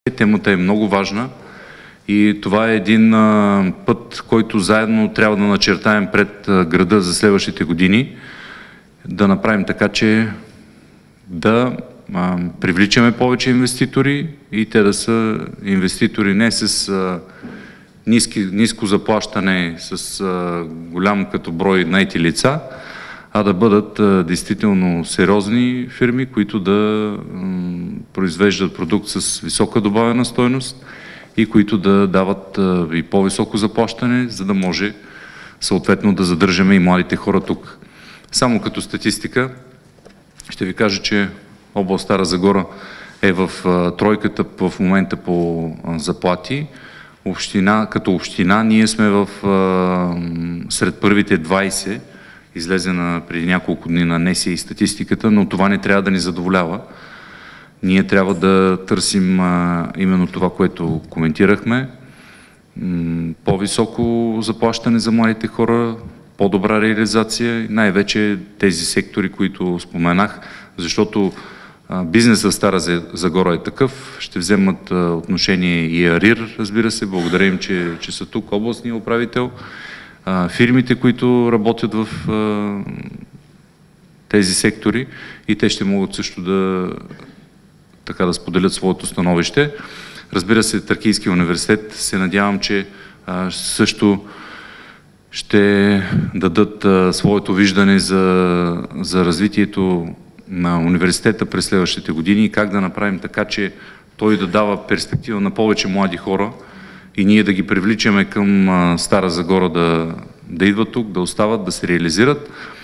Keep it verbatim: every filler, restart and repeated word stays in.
Темата е много важна и това е един а, път, който заедно трябва да начертаем пред а, града за следващите години, да направим така, че да а, привличаме повече инвеститори и те да са инвеститори не с а, ниски, ниско заплащане, с а, голям като брой наети лица, а да бъдат а, действително сериозни фирми, които да м, произвеждат продукт с висока добавена стойност и които да дават а, и по-високо заплащане, за да може съответно да задържаме и младите хора тук. Само като статистика ще ви кажа, че област Стара Загора е в а, тройката в момента по а, заплати. Община, като община ние сме в, а, сред първите двайсет, излезе на, преди няколко дни на НЕСИ и статистиката, но това не трябва да ни задоволява. Ние трябва да търсим а, именно това, което коментирахме. По-високо заплащане за младите хора, по-добра реализация и най-вече тези сектори, които споменах, защото а, бизнесът в Стара Загора е такъв. Ще вземат а, отношение и АРИР, разбира се. Благодаря им, че, че са тук, областния управител. Фирмите, които работят в а, тези сектори и те ще могат също да, така, да споделят своето становище. Разбира се, Тракийския университет се надявам, че а, също ще дадат а, своето виждане за, за развитието на университета през следващите години и как да направим така, че той да дава перспектива на повече млади хора и ние да ги привличаме към а, Стара Загора да, да идват тук, да остават, да се реализират.